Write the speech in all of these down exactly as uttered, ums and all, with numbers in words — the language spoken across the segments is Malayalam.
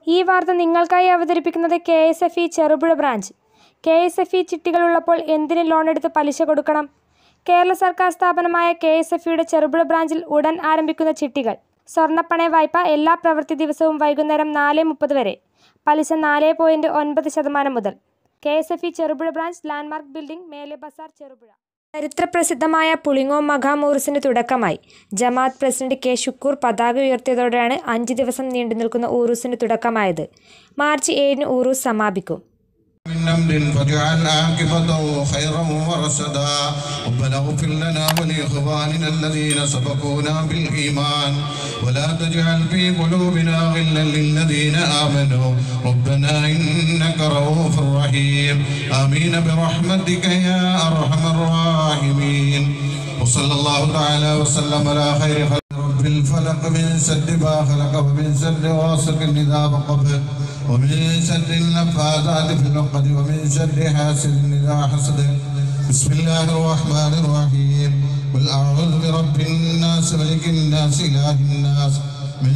ഈ വാർത്ത നിങ്ങൾക്കായി അവതരിപ്പിക്കുന്നത് K S F E Cherupuzha branch. K S F E ചിട്ടികളുള്ളപ്പോൾ എന്തിന് ലോണെടുത്ത് പലിശ കൊടുക്കണം? കേരള സർക്കാർ സ്ഥാപനമായ കെ എസ് എഫ് ഇയുടെ ചെറുപുഴ ബ്രാഞ്ചിൽ ഉടൻ ആരംഭിക്കുന്ന ചിട്ടികൾ. സ്വർണ്ണപ്പണയ വായ്പ എല്ലാ പ്രവൃത്തി ദിവസവും വൈകുന്നേരം നാല് മുപ്പത് വരെ. പലിശ നാല് പോയിന്റ് ഒൻപത് ശതമാനം മുതൽ. K S F E Cherupuzha branch, landmark building, Mele Bazar, Cherupuzha. ചരിത്രപ്രസിദ്ധമായ പുളിങ്ങോം മഖാം ഉറൂസിന് തുടക്കമായി. ജമാഅത്ത് പ്രസിഡന്റ് കെ ഷുക്കൂർ പതാക ഉയർത്തിയതോടെയാണ് അഞ്ച് ദിവസം നീണ്ടു നിൽക്കുന്ന ഉറൂസിന് തുടക്കമായത്. മാർച്ച് ഏഴിന് ഉറൂസ് സമാപിക്കും. من أمر فاجعل عاقبته خيرا ورشدا ربنا اغفر لنا ولإخواننا الذين سبقونا بالإيمان ولا تجعل في قلوبنا غلا للذين آمنوا ربنا إنك رؤوف رحيم آمين برحمتك يا أرحم الراحمين وصلى الله تعالى وسلم على خير خلق رب الفلق من شر ما خلق ومن شر غاسق إذا وقب ومن شر النفاثات في العقد ومن شر حاسد إذا حسد بسم الله الرحمن الرحيم قل أعوذ برب الناس ملك الناس إله الناس من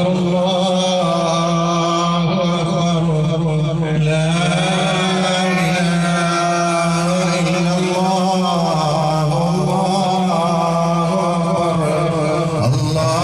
الله أكبر لا إله إلا الله الله الله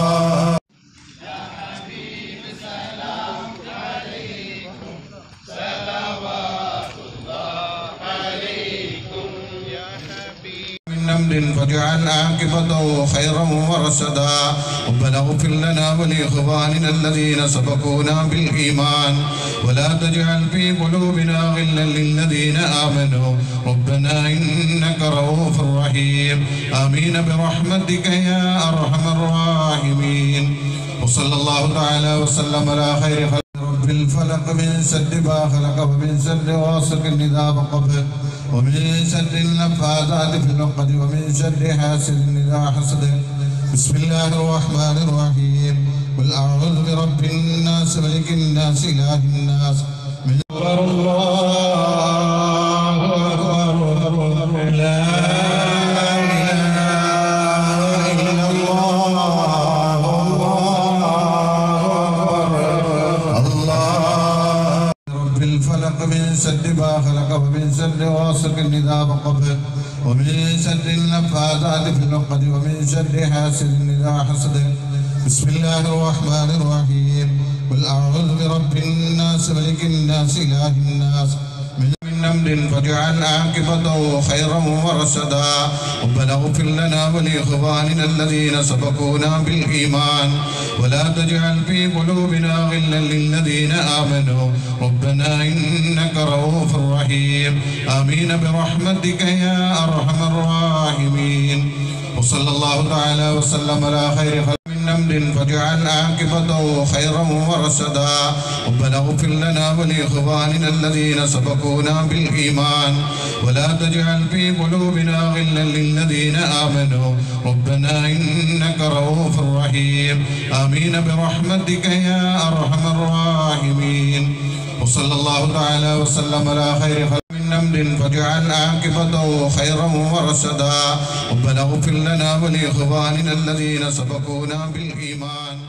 أمر فاجعل عاقبته خيرا ورشدا ربنا اغفر لنا ولإخواننا الذين سبقونا بالإيمان ولا تجعل في قلوبنا غلا للذين آمنوا ربنا إنك رؤوف رحيم آمين برحمتك يا أرحم الراحمين وصلى الله تعالى وسلم على خير خلق رب الفلق من شر ما خلق ومن شر غاسق إذا وقب ومن شر النفاثات في العقد ومن شر حاسد إذا حسد بسم الله الرحمن الرحيم قل أعوذ برب الناس ملك الناس إله الناس من الله أكبر لا إله إلا الله الله رب الفلق من شر ما خلق ومن شر غاسق إذا وقب ومن شر النفاثات في العقد ومن شر حاسد إذا حسد بسم الله الرحمن الرحيم قل أعوذ برب الناس ملك الناس إله الناس من أمر فاجعل عاقبته خيرا ورشدا ربنا اغفر لنا ولإخواننا الذين سبقونا بالإيمان ولا تجعل في قلوبنا غلا للذين آمنوا ربنا إنك رؤوف رحيم آمين برحمتك يا أرحم الراحمين وصلى الله تعالى وسلم على خير خلق أمر فاجعل عاقبته خيرا ورشدا ربنا اغفر لنا ولإخواننا الذين سبقونا بالإيمان ولا تجعل في قلوبنا غلا للذين آمنوا ربنا إنك رؤوف رحيم آمين برحمتك يا أرحم الراحمين وصلى الله تعالى وسلم على خير خلق أمر فاجعل عاقبته خيرا ورشدا ربنا اغفر لنا ولإخواننا الذين سبقونا بالإيمان